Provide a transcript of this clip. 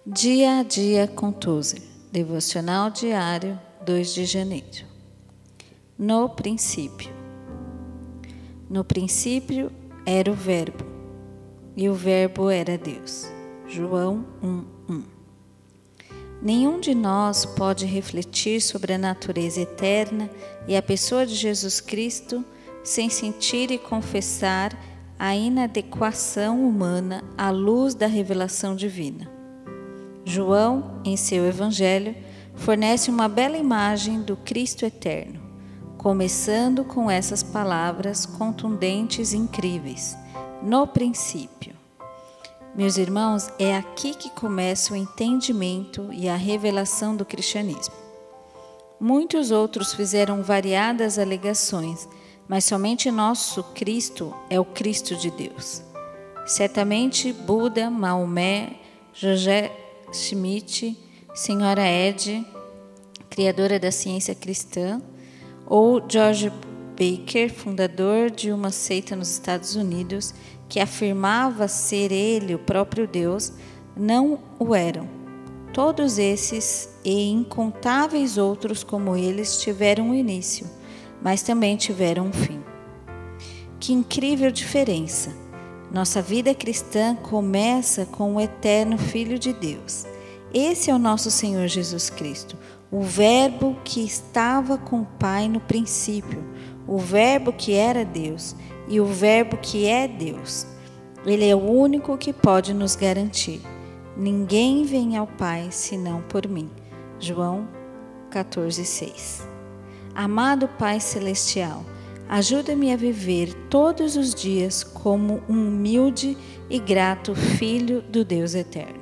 Dia a dia com Tozer, devocional diário, 2 de janeiro. No princípio. No princípio era o Verbo, e o Verbo era Deus. João 1:1. Nenhum de nós pode refletir sobre a natureza eterna e a pessoa de Jesus Cristo sem sentir e confessar a inadequação humana à luz da revelação divina. João, em seu Evangelho, fornece uma bela imagem do Cristo eterno, começando com essas palavras contundentes e incríveis: no princípio. Meus irmãos, é aqui que começa o entendimento e a revelação do cristianismo. Muitos outros fizeram variadas alegações, mas somente nosso Cristo é o Cristo de Deus. Certamente Buda, Maomé, José Schmidt, Senhora Ed, criadora da ciência cristã, ou George Baker, fundador de uma seita nos Estados Unidos, que afirmava ser ele o próprio Deus, não o eram. Todos esses e incontáveis outros como eles tiveram um início, mas também tiveram um fim. Que incrível diferença! Nossa vida cristã começa com o eterno Filho de Deus. Esse é o nosso Senhor Jesus Cristo, o Verbo que estava com o Pai no princípio, o Verbo que era Deus e o Verbo que é Deus. Ele é o único que pode nos garantir: ninguém vem ao Pai senão por mim. João 14:6. Amado Pai Celestial, ajuda-me a viver todos os dias como um humilde e grato filho do Deus eterno.